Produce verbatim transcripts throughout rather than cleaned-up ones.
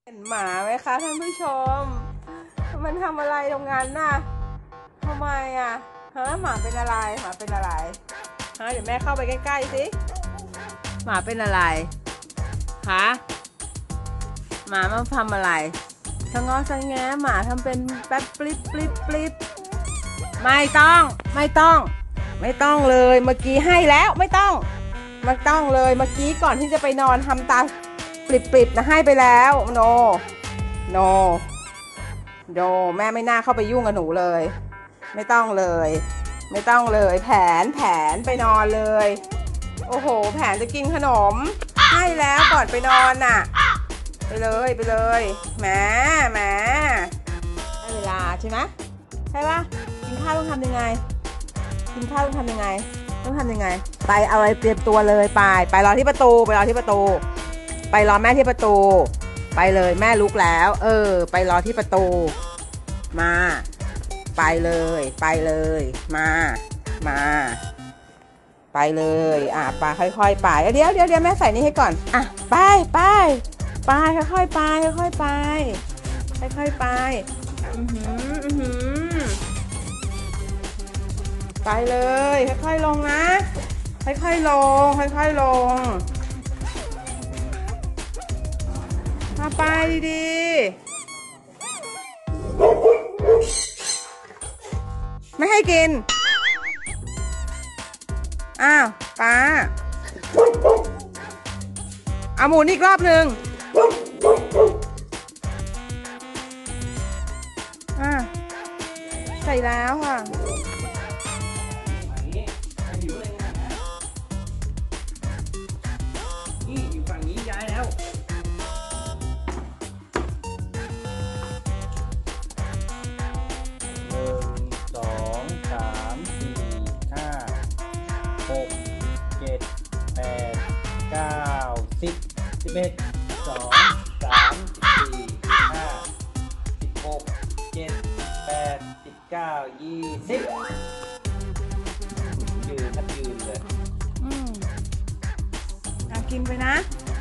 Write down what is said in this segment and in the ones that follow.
เห็นหมาไหมคะท่านผู้ชมมันทำอะไรตรงนั้นน่ะทำไมอ่ะฮะหมาเป็นอะไรหมาเป็นอะไรฮะเดี๋ยวแม่เข้าไปใกล้ๆสิหมาเป็นอะไรคะหมามันทำอะไรชะงอชะแงะหมาทำเป็นแป๊บปลิบปลิบปลิบไม่ต้องไม่ต้องไม่ต้องเลยเมื่อกี้ให้แล้วไม่ต้องไม่ต้องเลยเมื่อกี้ก่อนที่จะไปนอนทำตาปลิบๆนะให้ไปแล้วโนโนโนแม่ไม่น่าเข้าไปยุ่งกับหนูเลยไม่ต้องเลยไม่ต้องเลยแผนแผนไปนอนเลยโอ้โหแผนจะกินขนมให้แล้วก่อนไปนอนน่ะไปเลยไปเลยแหมแหมได้เวลาใช่ไหมใช่ปะกินข้าวต้องทำยังไงกินข้าวต้องทำยังไงต้องทำยังไงไปเอาอะไรเตรียมตัวเลยไปไปรอที่ประตูไปรอที่ประตูไปรอแม่ที่ประตูไปเลยแม่ลุกแล้วเออไปรอที่ประตูมาไปเลยไปเลยมามาไปเลยอ่ะไปค่อยๆไปเดี๋ยวเดี๋ยวเดี๋ยวแม่ใส่นี่ให้ก่อนอ่ะไปไปไปค่อยๆไปค่อยๆไปค่อยๆไปอือหืออือหือไปเลยค่อยๆลงนะค่อยๆลงค่อยๆลงมาไปดีๆไม่ให้กินอ้าวป้าเอาหมุนอีกรอบหนึ่งอ่ะใส่แล้วค่ะนี่อยู่ฝั่งนี้ย้ายแล้วหนึ่งสองสามสี่ห้าหกเจ็ดแปดเก้าสิบสิบเอ็ดสองสามสี่ห้าสิบหกเจ็ดแปดสิบเก้ายี่สิบยืนทับยืนเลยอืมอ่ะกินไปนะ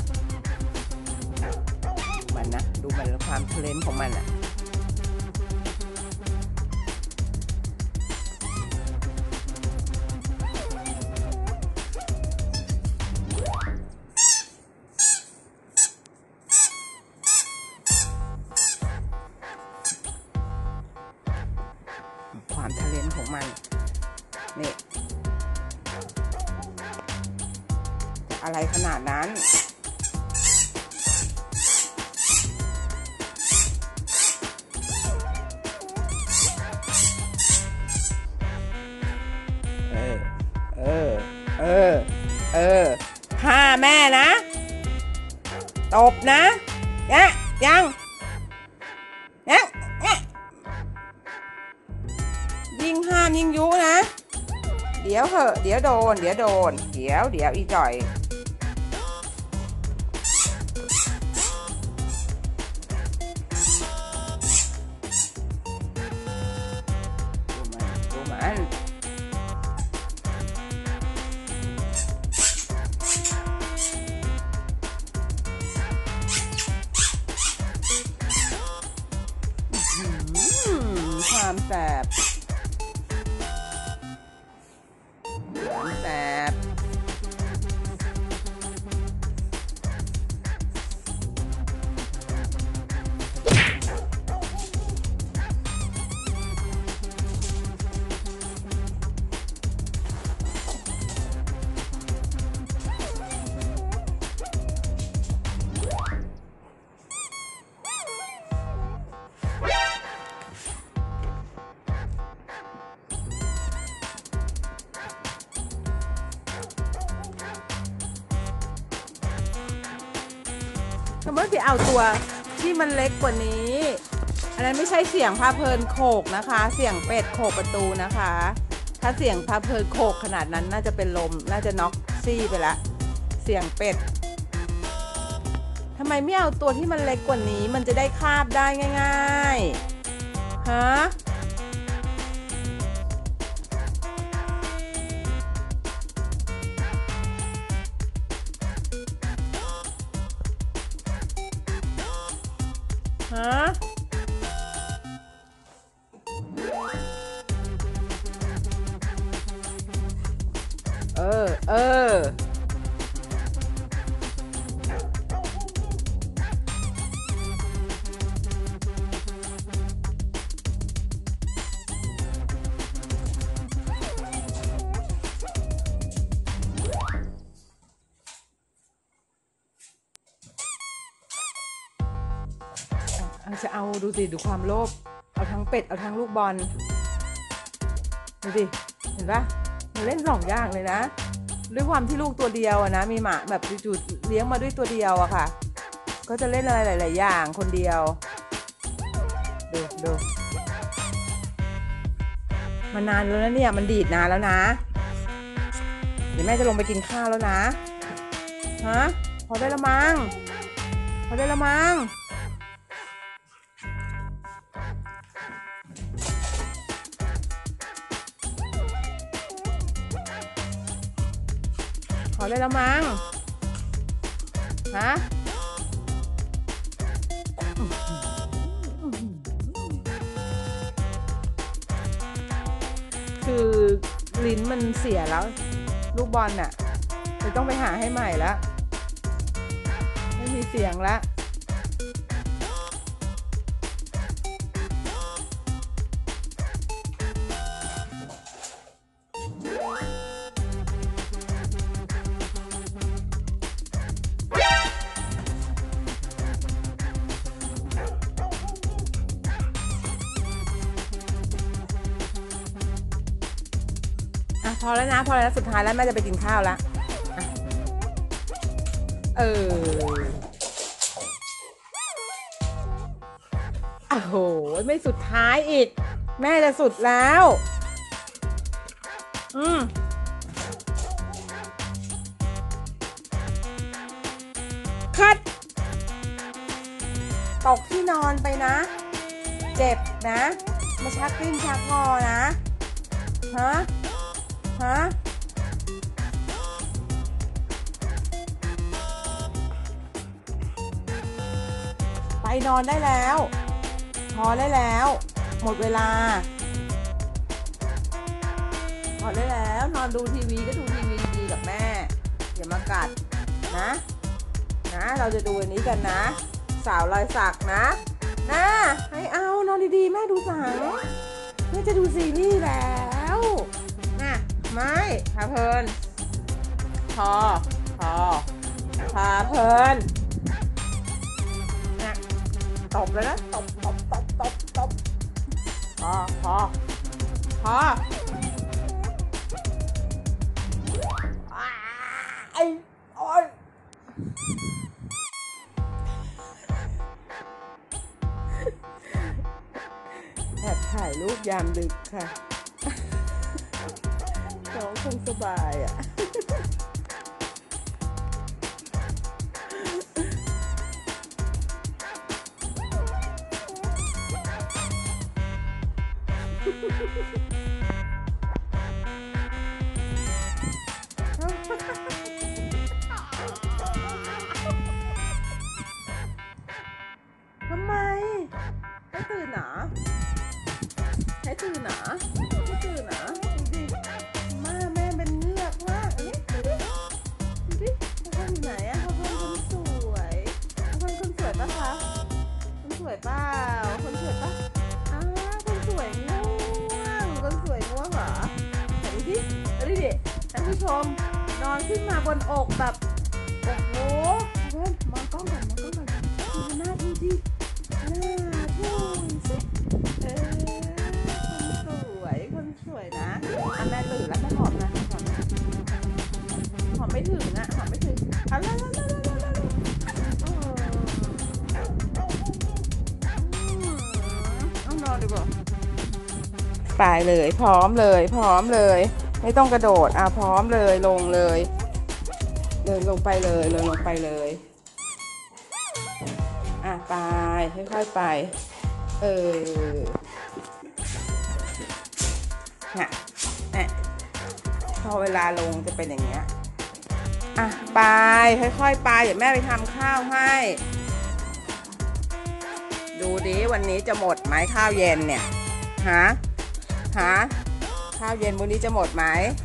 มันนะดูมันความเทเลนของมันอ่ะความเทเลนของมันนี่อะไรขนาดนั้นเออเออเออเออห้าแม่นะตบนะยะยังยังยิงห้ามยิงยุนะเดี๋ยวเหอะเดี๋ยวโดนเดี๋ยวโดนเดี๋ยวเดี๋ยวอีจ่อยดูมันดูมันความแสบความแสบสมมติที่เอาตัวที่มันเล็กกว่านี้อันนั้นไม่ใช่เสียงพาเพลินโขกนะคะเสียงเป็ดโขกประตูนะคะถ้าเสียงพาเพลินโขกขนาดนั้นน่าจะเป็นลมน่าจะน็อกซี่ไปละเสียงเป็ดทำไมไม่เอาตัวที่มันเล็กกว่านี้มันจะได้คาบได้ง่ายๆฮะฮะเออเออจะเอาดูสิดูความโลภเอาทั้งเป็ดเอาทั้งลูกบอลดูสิเห็นปะมันเล่นสองอย่างเลยนะด้วยความที่ลูกตัวเดียวอะนะมีหมาแบบจู่ๆเลี้ยงมาด้วยตัวเดียวอะค่ะก็จะเล่นอะไรหลายๆอย่างคนเดียวดูดูมานานแล้วนะเนี่ยมันดีดนานแล้วนะเดี๋ยวแม่จะลงไปกินข้าวแล้วนะฮะพอได้ละมั้งพอได้ละมั้งขอได้แล้วมั้งฮะคือลิ้นมันเสียแล้วลูกบอลน่ะจะต้องไปหาให้ใหม่แล้วไม่มีเสียงแล้วพอแล้วนะพอแล้วสุดท้ายแล้วแม่จะไปกินข้าวแล้วเออโอ้โหไม่สุดท้ายอีกแม่จะสุดแล้วอืมคัดตกที่นอนไปนะเจ็บนะมาชักลิ้นชักคอนะฮะฮะไปนอนได้แล้วพอได้แล้วหมดเวลาพอได้แล้วนอนดูทีวีก็ดูทีวีดีกับแม่อย่ามากัดนะนะเราจะดูอันนี้กันนะสาวรอยสักนะนะให้เอานอนดีๆแม่ดูสาวแม่จะดูซีรีส์แล้วนะไม่พาเพลินพอพอพาเพลินนะตบเลยนะตบตบตบตบตบพอพอพอไอ้โอ้ยแอบถ่ายรูปยามดึกค่ะน้องคงสบายอ่ะทำไมให้ตื่นหนาให้ตื่นหนาให้ตื่นหนาดูดิมาแม่เป็นเงือกมากอันนี้ดูดิดูดิพ่อคนอยู่ไหนอะพ่อคนคนสวยพ่อคนคนสวยปะคะคนสวยเปล่าคนสวยปะอ้าคนสวยง่วงคนสวยง่วงเหรอดูดิดูดิท่านผู้ชมนอนขึ้นมาบนอกแบบโอ้โหเพื่อนมองกล้องก่อนมองกล้องก่อนดูหน้าดูดิหน้าทุ่งสิเออคนสวยคนสวยนะอ่ะแม่ตื่นแล้วแม่หอมนะหอมนะหอมไม่ถึงอ่ะหอมไม่ถึงเอาละละละละละต้องนอนดีกว่าไปเลยพร้อมเลยพร้อมเลยไม่ต้องกระโดดอ่ะพร้อมเลยลงเลยเดินลงไปเลยเดินลงไปเลยอ่ะไปค่อยๆไปเออเนี่ยเนี่ยพอเวลาลงจะเป็นอย่างเงี้ยอ่ะไปค่อยๆไปเดี๋ยวแม่ไปทำข้าวให้ดูดิวันนี้จะหมดไหมข้าวเย็นเนี่ยฮะฮะข้าวเย็นวันนี้จะหมดไหม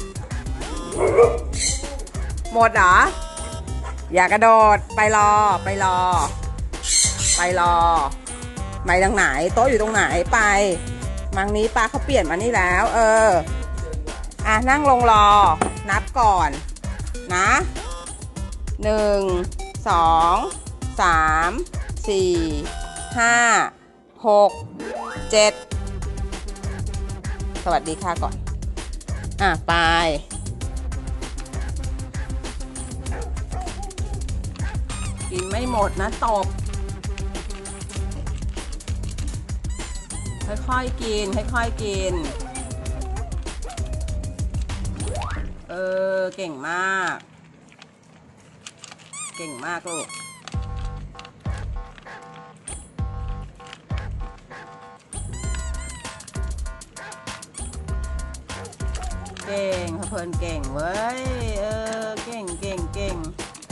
หมดเหรออย่ากระโดดไปรอไปรอไปรอไปทางไหนโต๊ะอยู่ตรงไหนไปมังนี้ป้าเขาเปลี่ยนมานี่แล้วเอออ่ะนั่งลงรอนับก่อนนะหนึ่งสองสามสี่ห้าหกเจ็ดสวัสดีค่ะก่อนอ่ะไปกินไม่หมดนะตบค่อยๆกินค่อยๆกินเออเก่งมากเก่งมากลูกเก่งเพลินเก่งเว้ยเออเก่งเก่งเก่ง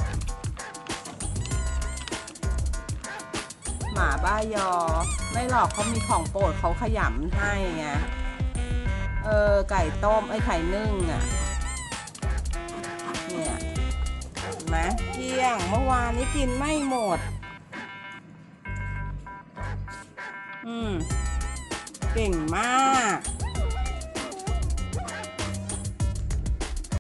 หมาบ้ายอไม่หรอกเขามีของโปรดเขาขยำให้ไงเออไก่ต้มไอ้ไข่นึ่งอ่ะเนี่ยเห็นไหมเที่ยงเมื่อวานนี้กินไม่หมดอืมเก่งมาก